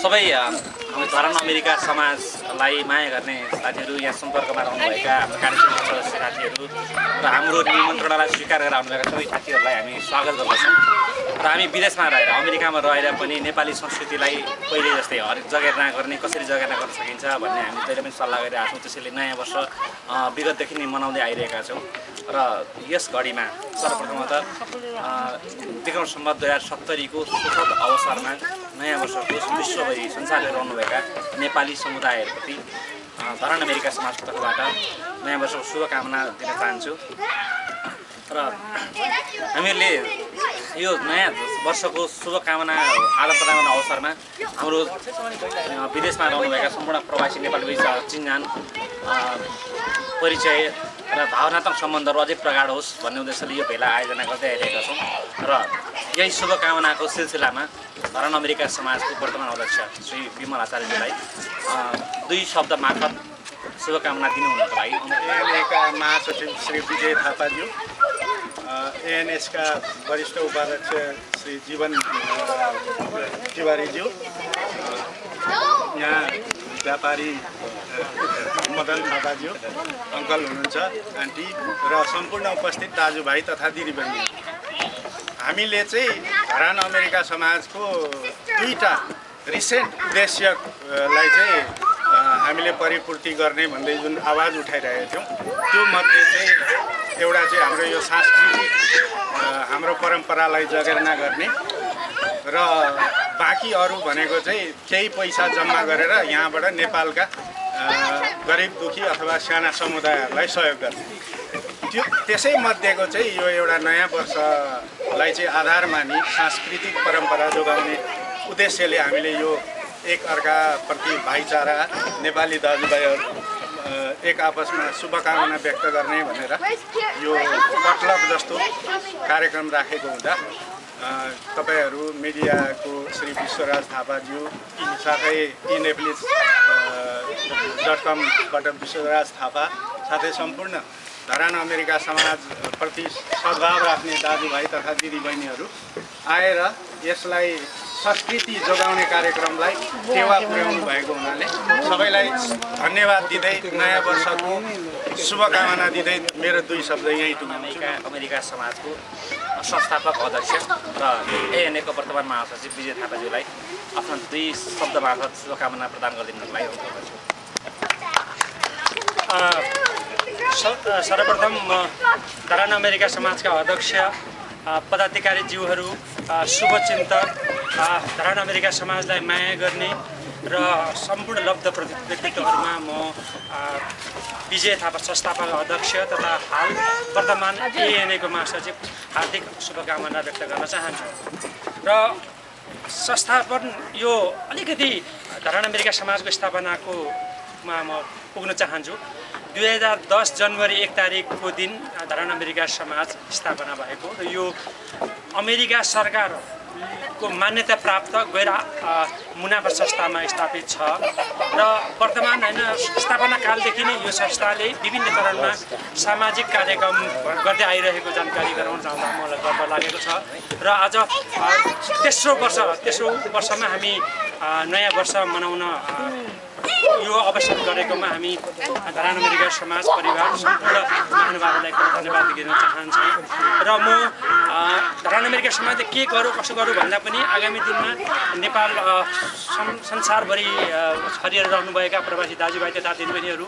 सबै हामी धरान अमेरिका समाजलाई माया गर्ने साथीहरू यहाँ सम्पर्कमा रहनुभएका हाम्रो कार्यक्रमका सदस्य साथीहरू र हाम्रो निमन्त्रणालाई स्वीकार गरेर आउनुभएका सबै साथीहरूलाई हामी स्वागत गर्दछौँ। र हामी विदेशमा रहेर अमेरिकामा रहेर पनि नेपाली संस्कृतिलाई पहिले जस्तै जगेर्ना गर्ने कसरी जगेर्ना गर्न सकिन्छ भन्ने हामी जहिले पनि सल्लाह गरिरहेका छौँ। त्यसैले नयाँ वर्ष विगतदेखि नै मनाउँदै आइरहेका छौँ र यस घडीमा सर्वप्रथमतः विक्रम सम्वत 2070 को सुखद अवसरमा नयाँ वर्षको विश्वभरि संसारभरि रहनुभएका नेपाली समुदायहरूप्रति धरान अमेरिका समाजको तर्फबाट नयाँ वर्षको शुभकामना दिन चाहन्छु। र हामीहरूले यो नयाँ वर्षको शुभकामना आदान प्रदान गर्ने अवसरमा हाम्रो विदेशमा रहनुभएका सम्पूर्ण प्रवासी नेपाली बीच चिन्जान परिचय र भावनात्मक सम्बन्धहरू अझै प्रगाढ होस् भन्ने उद्देश्यले यो भेला आयोजना गर्दै आइरहेका छौँ। र यही शुभकामनाको सिलसिलामा धरान अमेरिका समाजको वर्तमान अध्यक्ष श्री विमल आचार्यजीलाई दुई शब्द मार्फत शुभकामना दिनुहुनको लागि एएनएका महासचिव श्री विजय थापाज्यू, एएनएसका वरिष्ठ उपाध्यक्ष श्री जीवन तिवारीज्यू, यहाँ व्यापारी मदन थापाज्यू अङ्कल हुनुहुन्छ, आन्टी र सम्पूर्ण उपस्थित दाजुभाइ तथा दिदीबहिनी, हामीले चाहिँ धरान अमेरिका समाजको दुईटा रिसेन्ट उद्देश्यलाई चाहिँ हामीले परिपूर्ति गर्ने भन्दै जुन आवाज उठाइरहेका थियौँ त्यो मध्ये चाहिँ एउटा चाहिँ हाम्रो यो सांस्कृतिक हाम्रो परम्परालाई जगेर्ना गर्ने र बाँकी अरू भनेको चाहिँ केही पैसा जम्मा गरेर यहाँबाट नेपालका गरिब दुखी अथवा साना समुदायहरूलाई सहयोग गर्ने। त्यो त्यसै मध्येको चाहिँ यो एउटा नयाँ वर्षलाई चाहिँ आधार मानि सांस्कृतिक परम्परा जोगाउने उद्देश्यले हामीले यो एक अर्काप्रति भाइचारा नेपाली दाजुभाइहरू एक आपसमा शुभकामना व्यक्त गर्ने भनेर यो पटलक जस्तो कार्यक्रम राखेको हुँदा तपाईहरू मिडियाको श्री विश्वराज थापाज्यू साथै iNepalese.com बाट विश्वराज थापा साथै सम्पूर्ण धरान अमेरिका समाजप्रति सद्भाव राख्ने दाजुभाइ तथा दिदीबहिनीहरू आएर यसलाई संस्कृति जोगाउने कार्यक्रमलाई टेवा पुर्याउनु भएको हुनाले सबैलाई धन्यवाद दिँदै नयाँ वर्षको शुभकामना दिँदै मेरो दुई शब्द यहीँ टुङ्गाउँछु। अमेरिका समाजको संस्थापक अध्यक्ष र एएनएको वर्तमान महासचिव विजय थापाज्यूलाई आफ्ना दुई शब्द मार्फत शुभकामना प्रदान गरिदिनुको लागि अनुरोध गर्छु। सर्वप्रथम धरान अमेरिका समाजका अध्यक्ष पदाधिकारीज्यूहरू, शुभचिन्तक, धरान अमेरिका समाजलाई माया गर्ने र सम्पूर्ण लब्ध व्यक्तित्वहरूमा म विजय थापा संस्थापक अध्यक्ष तथा हाल वर्तमान एएनएको महासचिव हार्दिक शुभकामना व्यक्त गर्न चाहन्छु। र संस्थापन यो अलिकति धरान अमेरिका समाजको स्थापनाकोमा म पुग्न चाहन्छु। 2010 जनवरी 1 तारिकको दिन धरान अमेरिका समाज स्थापना भएको र यो अमेरिका सरकारको मान्यता प्राप्त गैर मुनाफा संस्थामा स्थापित छ र वर्तमान स्थापना कालदेखि नै यो संस्थाले विभिन्न चरणमा सामाजिक कार्यक्रम गर्दै आइरहेको जानकारी गराउन चाहँदा मलाई गर्व लागेको छ। र आज तेस्रो वर्षमा हामी नयाँ वर्ष मनाउन यो अवसर गरेकोमा हामी धरान अमेरिका समाज परिवार सम्पूर्ण महानुभावहरूलाई धन्यवाद दिन चाहन्छु। र म धरान अमेरिका समाजले के गरौँ कसो गरौँ भन्दा पनि आगामी दिनमा नेपाल संसारभरि छरिएर रहनुभएका प्रवासी दाजुभाइ तथा दिदीबहिनीहरू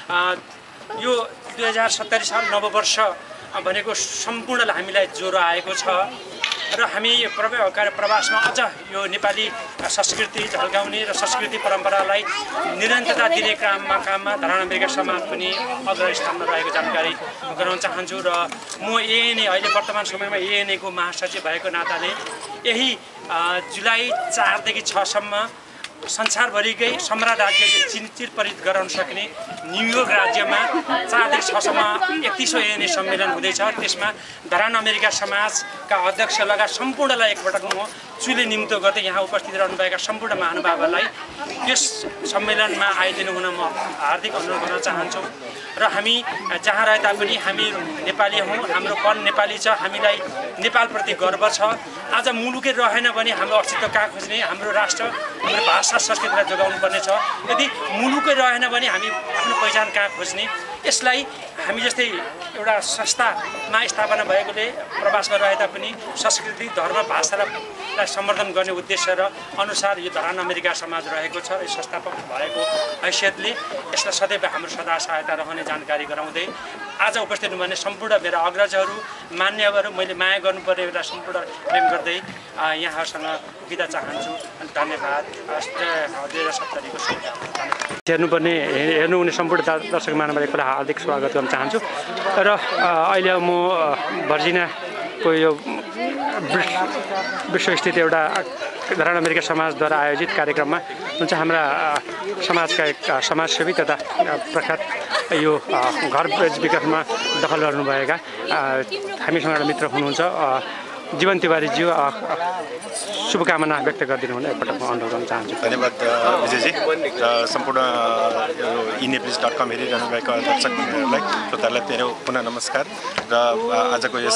यो 2070 साल नववर्ष भनेको सम्पूर्णलाई हामीलाई ज्वरो आएको छ र हामी प्रवासमा अझ यो नेपाली संस्कृति झल्काउने र संस्कृति परम्परालाई निरन्तरता दिने काममा धरान अमेरिका समाज पनि अग्रस्थानमा रहेको जानकारी गराउन चाहन्छु। र म एएनए अहिले वर्तमान समयमा एएनएको महासचिव भएको नाताले यही जुलाई 4 देखि 6 सम्म संसारभरिकै सम्राट राज्यले चिरपरिचित गराउन सक्ने न्युयोर्क राज्यमा 4 देखि 6 सम्म 31औं एएनए सम्मेलन हुँदैछ। त्यसमा धरान अमेरिका समाजका अध्यक्ष लगायत सम्पूर्णलाई एकपटक म चुले निम्तो गर्दै यहाँ उपस्थित रहनुभएका सम्पूर्ण महानुभावहरूलाई यस सम्मेलनमा आइदिनु हुन म हार्दिक अनुरोध गर्न चाहन्छु। र हामी जहाँ रहे तापनि हामी नेपाली हौँ, हाम्रो पन नेपाली छ, हामीलाई नेपालप्रति गर्व छ। आज मुलुकै रहेन भने हाम्रो अस्तित्व कहाँ खोज्ने, हाम्रो राष्ट्र हाम्रो भाषा संस्कृतिलाई जोगाउनु पर्ने छ। यदि मुलुकै रहेन भने हामी आफ्नो पहिचान कहाँ खोज्ने? यसलाई हामी जस्तै एउटा संस्थामा स्थापना भएकोले प्रवासमा रहे तापनि संस्कृति धर्म भाषालाई सम्वर्धन गर्ने उद्देश्य र अनुसार यो धरान अमेरिका समाज रहेको छ। यो संस्थापक भएको हैसियतले यसलाई सदैव हाम्रो सदा सहायता रहने जानकारी गराउँदै आज उपस्थित हुनुहुने सम्पूर्ण मेरा अग्रजहरू मान्यहरू मैले माया गर्नुपर्ने एउटा सम्पूर्ण प्रेम गर्दै यहाँहरूसँग बिदा चाहन्छु। अनि धन्यवाद। 2070 को हेर्नुपर्ने हेर्नुहुने सम्पूर्ण दर्शक महानुभावलाई एकपल्ट हार्दिक स्वागत गर्न चाहन्छु। र अहिले म भर्जिनियाको यो विश्वस्थित एउटा धरान अमेरिका समाजद्वारा आयोजित कार्यक्रममा जुन चाहिँ हाम्रा समाजका एक समाजसेवी तथा प्रख्यात यो घर विकासमा दखल गर्नुभएका हामीसँग एउटा मित्र हुनुहुन्छ जीवन तिवारीज्यू, शुभकामना व्यक्त गरिदिनु हुन एकपटक म अनुरोध गर्न चाहन्छु। धन्यवाद विजयजी। सम्पूर्ण इनेप्लिस.com हेरिरहनु भएका दर्शकहरूलाई श्रोताहरूलाई मेरो पुनः नमस्कार। र आजको यस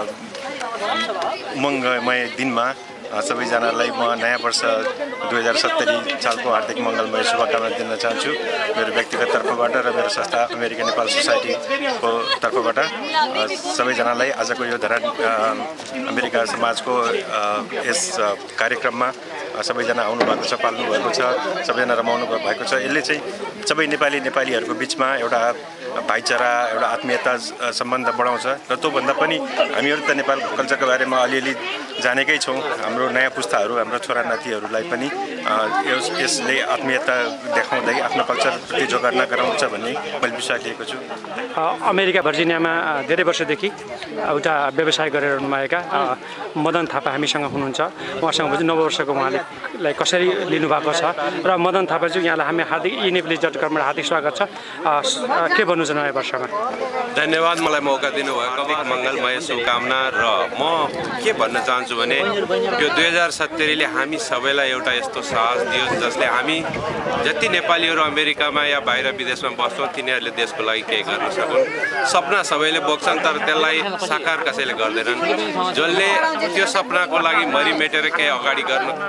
उमङ्गमय दिनमा सबैजनालाई म नयाँ वर्ष 2070 सालको हार्दिक मङ्गलमय शुभकामना दिन चाहन्छु मेरो व्यक्तिगत तर्फबाट र मेरो संस्था अमेरिकन नेपाल सोसाइटीको तर्फबाट। सबैजनालाई आजको यो धरान अमेरिका समाजको यस कार्यक्रममा सबैजना आउनु भएको छ, पाल्नु भएको छ, सबैजना रमाउनु भएको छ। यसले चाहिँ सबै नेपालीहरूको बिचमा एउटा भाइचारा, एउटा आत्मीयता सम्बन्ध बढाउँछ। र त्योभन्दा पनि हामीहरू त नेपालको कल्चरको बारेमा अलिअलि जानेकै छौँ। हाम्रो नयाँ पुस्ताहरू, हाम्रो छोरा नातिहरूलाई पनि यसले आत्मीयता देखाउँदै आफ्नो कल्चरप्रति जोगाड्न गराउँछ भन्ने मैले विश्वास लिएको छु। अमेरिका भर्जिनियामा धेरै वर्षदेखि एउटा व्यवसाय गरेर रहनुभएका मदन थापा हामीसँग हुनुहुन्छ। उहाँसँग नववर्षको उहाँलाई कसरी लिनुभएको छ र मदन थापाज्यू यहाँलाई हामी हार्दिक इनेप्लिस.comबाट हार्दिक स्वागत छ। के भन्नु छ नयाँ वर्षमा? धन्यवाद मलाई मौका दिनुभएको, हार्दिक मङ्गलमय शुभकामना। र म के भन्न चाहन्छु भने यो 2070ले हामी सबैलाई एउटा यस्तो साहस दियो जसले हामी जति नेपालीहरू अमेरिकामा या बाहिर विदेशमा बस्छौँ तिनीहरूले देशको लागि केही गर्न सकुन्। सपना सबैले बोक्छन् तर त्यसलाई साकार कसैले गर्दैनन्। जसले त्यो सपनाको लागि मरिमेटेर केही अगाडि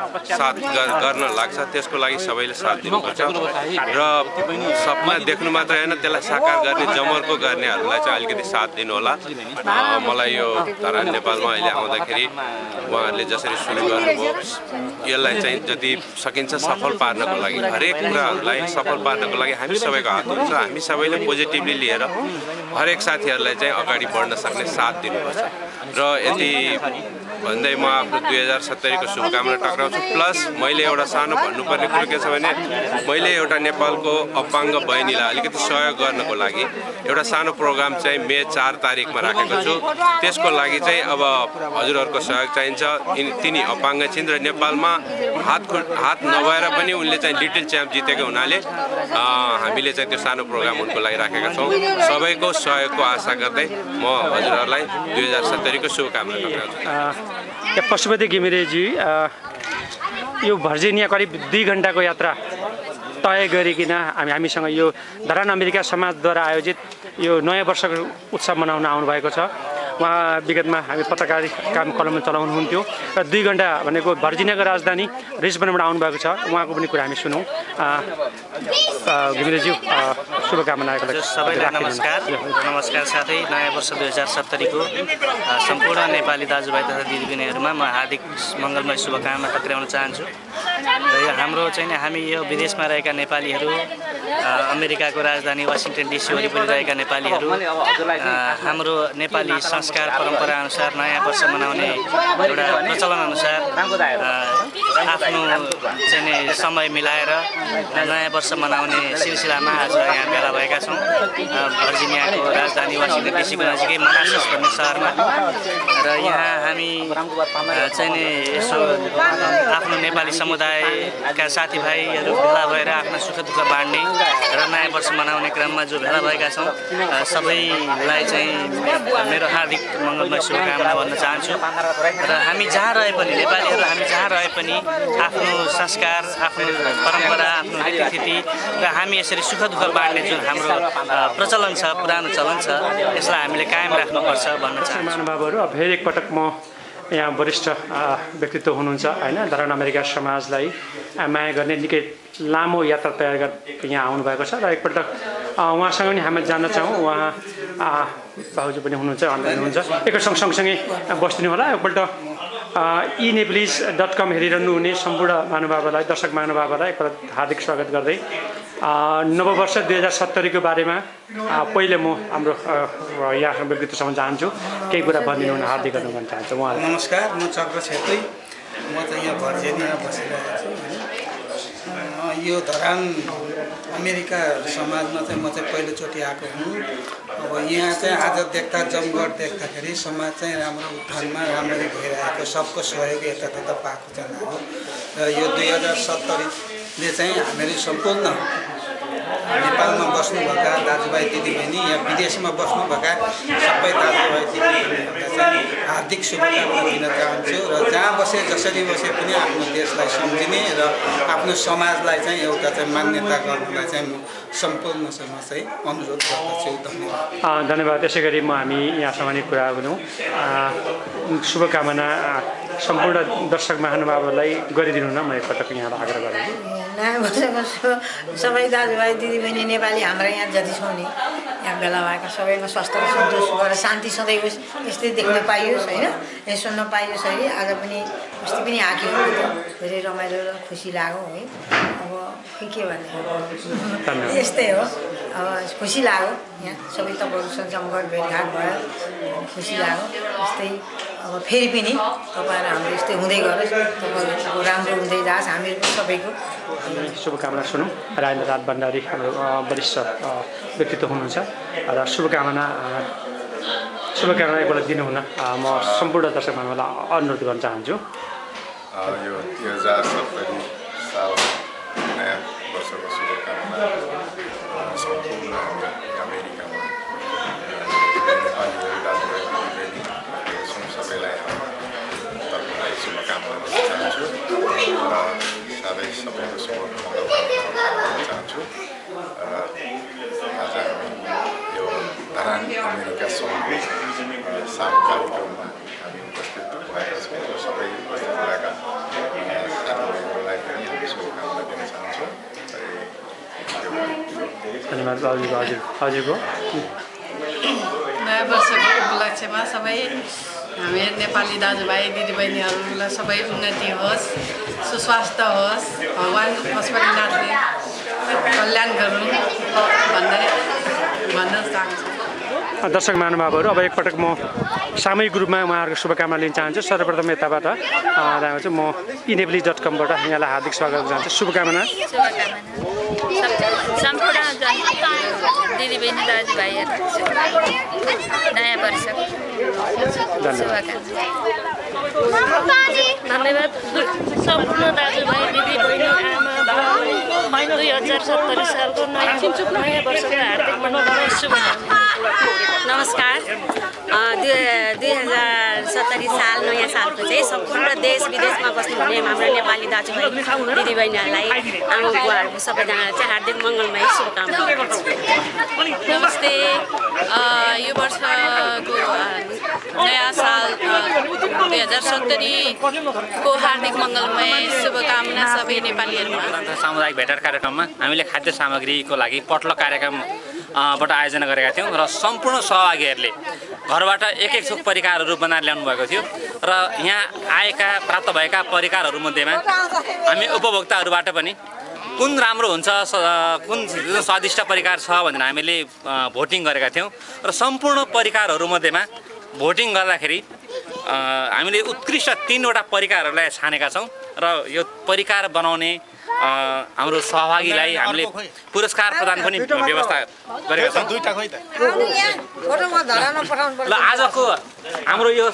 गर्न लाग्छ त्यसको लागि सबैले साथ दिनुपर्छ। र सपना देख्नु मात्रै होइन त्यसलाई साकार गर्ने जमर्को गर्नेहरूलाई चाहिँ अलिकति साथ दिनु होला। मलाई यो धरान नेपालमा अहिले आउँदाखेरि उहाँहरूले जसरी सुरु गर्नुभयो यसलाई चाहिँ जति सकिन्छ सफल पार्नको लागि, हरेक कुराहरूलाई सफल पार्नको लागि हामी सबैको हात हुन्छ। हामी सबैले पोजिटिभली लिएर हरेक साथीहरूलाई चाहिँ अगाडि बढ्न सक्ने साथ दिनुपर्छ। र यति भन्दै म आफ्नो 2070को शुभकामना टक्राउँछु। प्लस मैले एउटा सानो भन्नुपर्ने कुरो के छ भने मैले एउटा नेपालको अपाङ्ग बहिनीलाई अलिकति सहयोग गर्नको लागि एउटा सानो प्रोग्राम चाहिँ मे 4 तारिकमा राखेको छु। त्यसको लागि चाहिँ अब हजुरहरूको सहयोग चाहिन्छ। तिनी अपाङ्ग छिन् र नेपालमा हात नभएर पनि उनले चाहिँ लिटिल च्याम्प जितेको हुनाले हामीले चाहिँ त्यो सानो प्रोग्राम उनको लागि राखेका छौँ। सबैको सहयोगको आशा गर्दै म हजुरहरूलाई 2070को शुभकामना टक्राउँछु। पशुपति घिमिरेजी, यो भर्जिनिया करिब 2 घण्टाको यात्रा तय गरिकन हामीसँग यो धरान अमेरिका समाजद्वारा आयोजित यो नयाँ वर्षको उत्सव मनाउन आउनुभएको छ। उहाँ विगतमा हामी पत्रकारी काम कलम चलाउनुहुन्थ्यो र 2 घण्टा भनेको भर्जिनियाको राजधानी रिचमन्डबाट आउनुभएको छ। उहाँको पनि कुरा हामी सुनौँ। घिमिरेज्यू, शुभकामनाको लागि सबैलाई नमस्कार। साथै नयाँ वर्ष 2070को सम्पूर्ण नेपाली दाजुभाइ तथा दिदीबहिनीहरूमा म हार्दिक मङ्गलमय शुभकामना टक्राउन चाहन्छु। र यो हाम्रो चाहिँ हामी यो विदेशमा रहेका नेपालीहरू, अमेरिकाको राजधानी वासिङटन DC वरिपरि रहेका नेपालीहरू हाम्रो नेपाली संस्कार परम्परा अनुसार नयाँ वर्ष मनाउने एउटा प्रचलन अनुसार आफ्नो चाहिँ समय मिलाएर नयाँ वर्ष मनाउने सिलसिलामा आज यहाँ भेला भएका छौँ भर्जिनियाको राजधानी वासिङटन DCको नजिकै मनासस भन्ने सहरमा। र यहाँ हामी चाहिँ नि यसो आफ्नो नेपाली समुदायका साथीभाइहरू भेला भएर आफ्ना सुख दुःख बाँड्ने र नयाँ वर्ष मनाउने क्रममा जो भेला भएका छौँ सबैलाई चाहिँ मेरो हार्दिक मङ्गलमय शुभकामना भन्न चाहन्छु। र हामी जहाँ रहे पनि नेपालीहरू हामी जहाँ रहे पनि आफ्नो संस्कार, आफ्नो परम्परा, आफ्नो रीतिथिति र हामी यसरी सुख दुःख बाँड्ने जुन हाम्रो प्रचलन छ, पुरानो चलन छ, यसलाई हामीले कायम राख्नुपर्छ भन्न चाहन्छु। महानुभावहरू, फेरि एकपटक म यहाँ वरिष्ठ व्यक्तित्व हुनुहुन्छ होइन धरान अमेरिका समाजलाई माया गर्ने निकै लामो यात्रा तयार गरेर यहाँ आउनुभएको छ र एकपल्ट उहाँसँग पनि हामी जान्न चाहौँ। उहाँ भाउजू पनि हुनुहुन्छ अनलाइन हुनुहुन्छ एकैसँग सँगसँगै बसिदिनु होला। एकपल्ट eNepalese.com हेरिरहनु हुने सम्पूर्ण महानुभावलाई दर्शक महानुभावलाई एकपल्ट हार्दिक स्वागत गर्दै नववर्ष 2070 को बारेमा पहिले म हाम्रो यहाँ व्यक्तित्वसम्म चाहन्छु केही कुरा भनिदिनु हुन हार्दिक गर्न चाहन्छु उहाँलाई। नमस्कार, म चक्र छेत्री, म चाहिँ यहाँ भर्जिनियामा बसिरहेको छु। यो धरान अमेरिका समाजमा चाहिँ म चाहिँ पहिलोचोटि आएको हुँ। अब यहाँ चाहिँ आज देख्दा जमघट देख्दाखेरि समाज चाहिँ राम्रो उत्थानमा राम्ररी भइरहेको, सबको सहयोग यतातता पाएको चाहिँ अब र यो 2070ले चाहिँ हामीहरू सम्पूर्ण नेपालमा बस्नुभएका दाजुभाइ दिदीबहिनी या विदेशमा बस्नुभएका सबै दाजुभाइ दिदीबहिनीहरूलाई चाहिँ हार्दिक शुभकामना दिन चाहन्छु र जहाँ बसे जसरी बसे पनि आफ्नो देशलाई सम्झिने र आफ्नो समाजलाई चाहिँ एउटा चाहिँ मान्यता गर्नलाई चाहिँ म सम्पूर्णसँग चाहिँ अनुरोध गर्दछु। धन्यवाद। धन्यवाद। त्यसै गरी हामी यहाँसँग नि कुरा गरौँ। शुभकामना सम्पूर्ण दर्शक महानुभावहरूलाई गरिदिनु न म एकपटक यहाँलाई आग्रह गरेँ। नयाँ वर्षको सबै दाजुभाइ दिदीबहिनी नेपाली हाम्रा यहाँ जति छौँ नि यहाँ भेला भएका सबैमा स्वास्थ्य र सन्तोष गरेर शान्ति सधैँ होस् यस्तै देख्न पाइयोस् होइन, यहाँ सुन्न पाइयोस् है। आज पनि अस्ति पनि आएको धेरै रमाइलो र खुसी लाग्यो है। अब के भन्ने यस्तै हो, अब खुसी लाग्यो यहाँ सबै तपाईँहरूसँग जमघट भेटघाट भयो, खुसी लाग्यो। यस्तै अब फेरि पनि तपाईँहरू हाम्रो यस्तै हुँदै गरोस्, तपाईँहरूको राम्रो हुँदै जाओस् हामीहरूको सबैको। शुभकामना सुनौँ। राजेन्द्र राज भण्डारी हाम्रो वरिष्ठ व्यक्तित्व हुनुहुन्छ र शुभकामना एकपल्ट दिनुहुन म सम्पूर्ण दर्शक महानुभावलाई अनुरोध गर्न चाहन्छु। यो 2070 साल नयाँ वर्षको शुभकामना सम्पूर्ण अमेरिकामा नेपालीहरू दाजुभाइ दिदीबहिनी सबैलाई तर्फबाट शुभकामना दिन चाहन्छु र साथै सबैको शुभकामना चाहन्छु। र आज हामी यो धरान अमेरिका सङ्घको सानो कार्यक्रममा हामी उपस्थित भएका छौँ र सबै उपस्थित भएका साथीभाइहरूलाई पनि हामी शुभकामना दिन चाहन्छौँ। धन्यवाद बाबुजी। हजुरको नयाँ वर्षको उपलक्ष्यमा सबै हामी नेपाली दाजुभाइ दिदीबहिनीहरूलाई सबै उन्नति होस्, सुस्वास्थ्य होस्, भगवान् पशुपतिनाथले कल्याण गरौँ भन्न चाहन्छु। दर्शक महानुभावहरू अब एकपटक म सामूहिक रूपमा उहाँहरूको शुभकामना लिन चाहन्छु। सर्वप्रथम यताबाट चाहिँ म eNepalese.comबाट यहाँलाई हार्दिक स्वागत गर्न चाहन्छु। शुभकामना सम्पूर्ण दिदीबहिनी दाजुभाइहरू नयाँ वर्ष धन्यवाद। सम्पूर्ण दाजुभाइ दिदीबहिनी आमा बाबु 2070 सालको नयाँ वर्षको हार्दिक मङ्गलमय शुभकामना। नमस्कार। 2070 साल नयाँ सालको चाहिँ सम्पूर्ण देश विदेशमा बस्नुहुने हाम्रो नेपाली दाजुभाइ दिदीबहिनीहरूलाई आमा बुवाहरूको सबैजनालाई चाहिँ हार्दिक मङ्गलमय शुभकामना। नमस्ते। यो वर्षको नयाँ साल 2070 को हार्दिक मङ्गलमय शुभकामना सबै नेपालीहरूमा। सामुदायिक भेटघाट कार्यक्रममा हामीले खाद्य सामग्रीको लागि पटलक कार्यक्रम बाट आयोजना गरेका थियौँ र सम्पूर्ण सहभागीहरूले घरबाट एक थोक परिकारहरू बनाएर ल्याउनु भएको थियो र यहाँ आएका प्राप्त भएका परिकारहरूमध्येमा हामी उपभोक्ताहरूबाट पनि कुन राम्रो हुन्छ कुन स्वादिष्ट परिकार छ भनेर हामीले भोटिङ गरेका थियौँ र सम्पूर्ण परिकारहरूमध्येमा भोटिङ गर्दाखेरि हामीले उत्कृष्ट 3वटा परिकारहरूलाई छानेका छौँ र यो परिकार बनाउने हाम्रो सहभागीलाई हामीले पुरस्कार प्रदान पनि व्यवस्था गरेका छौँ। ल आजको हाम्रो यो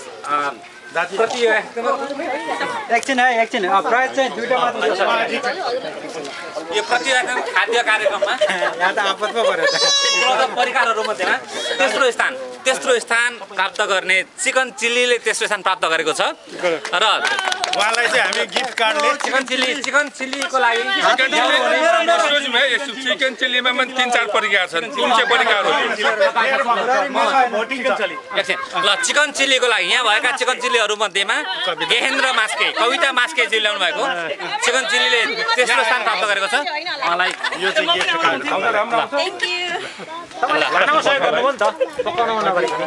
यो प्रतियोगिता खाद्य कार्यक्रममा परिकारहरू मध्येमा तेस्रो तेस्रो स्थान प्राप्त गर्ने चिकन चिल्लीले तेस्रो स्थान प्राप्त गरेको छ र उहाँलाई चाहिँ हामी गिफ्ट कार्डले चिकन चिल्लीको लागि चिकन चिल्लीमा पनि 3-4 परिकार छन् कुन चाहिँ परिकारहरू ल चिकन चिल्लीको लागि यहाँ भएका चिकन चिल्लीहरू मध्येमा गेहेन्द्र मास्के कविता मास्के ल्याउनु भएको चिकन चिल्लीले तेस्रो स्थान प्राप्त गरेको छ उहाँलाई यो चाहिँ गिफ्ट कार्ड खानामा सहयोग गर्नुभयो नि त पकाउन नगरेको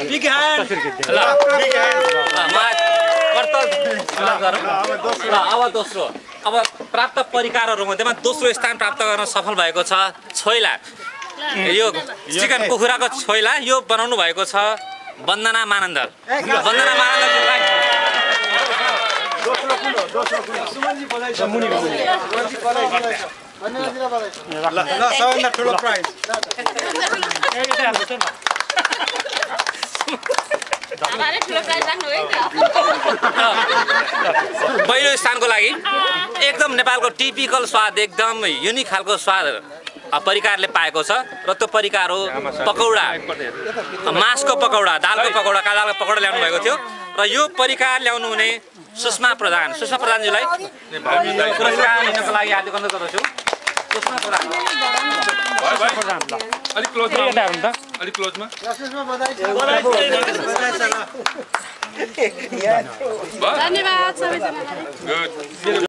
अब दोस्रो अब प्राप्त परिकारहरू मध्येमा दोस्रो स्थान प्राप्त गर्न सफल भएको छ छोइला यो चिकन कुखुराको छोइला यो बनाउनु भएको छ वन्दना मानन्दर सबभन्दा ठुलो प्राइज पहिलो स्थानको लागि एकदम नेपालको टिपिकल स्वाद एकदम युनिक खालको स्वाद परिकारले पाएको छ र त्यो परिकार हो पकौडा मासको पकौडा दालको पकौडा ल्याउनु भएको थियो र यो परिकार ल्याउनु हुने सुषमा प्रधानजीलाई पुरस्कार लिनको लागि हार्दिक अनुरोध गर्दछु सुषमा प्रधान अलिक क्लोजमा धन्यवाद सबैजना